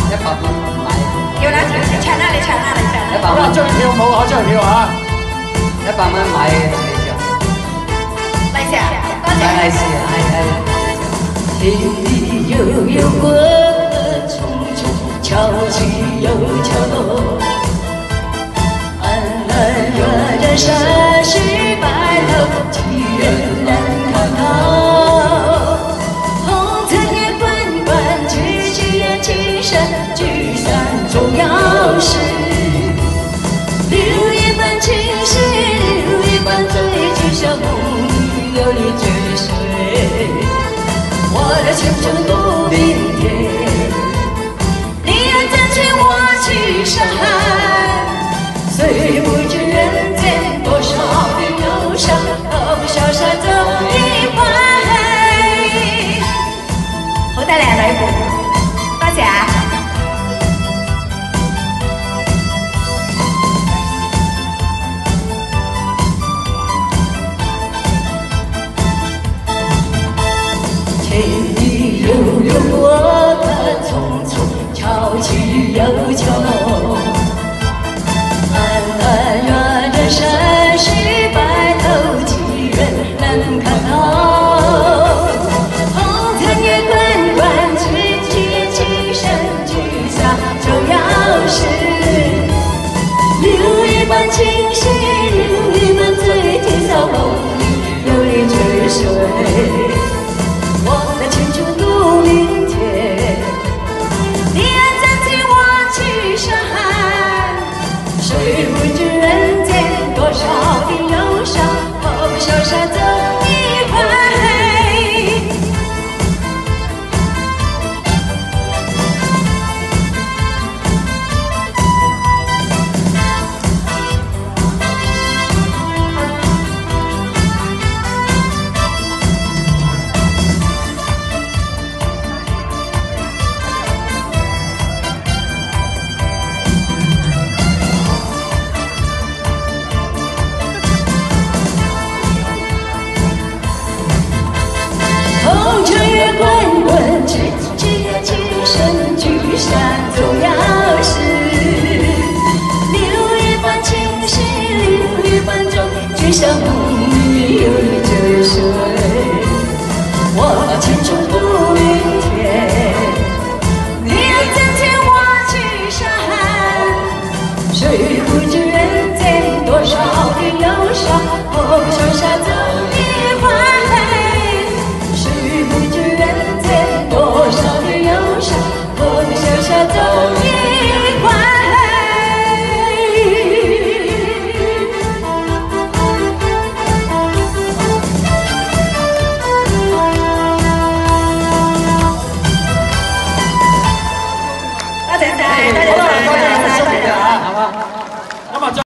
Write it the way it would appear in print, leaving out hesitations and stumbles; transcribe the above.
100蚊買。 要兩條先唱啦，你唱啦，你唱。 100蚊。 出嚟跳舞啊！出嚟跳啊 ！100蚊買你就。 利是啊，多謝。 利是，係。天地悠悠過匆匆，潮起又潮落。安安若人山石白头，几人难看透。红尘也滚滚，知己也情深，聚散终要时。留一半情绪，留一半醉，今宵梦里流离追随。我的青春度明天，你要真情我去山。虽不知人间多少的忧伤，何不潇灑走一回？好得靚女伴，多謝啊！天地悠悠过得匆匆，潮起又潮落。安安若人山石白头，几人能看透？红尘也滚滚，知己也情深，聚散终要时。留一半情绪，留一半醉，今宵梦里流离追随。我的青春度明天，你要真情我去山。谁不知人间多少的忧伤，何不潇灑走一回？红尘也滚滚，知己也情深，聚散终要时。留一半情绪，留一半衷，今宵梦里流离追随。我青春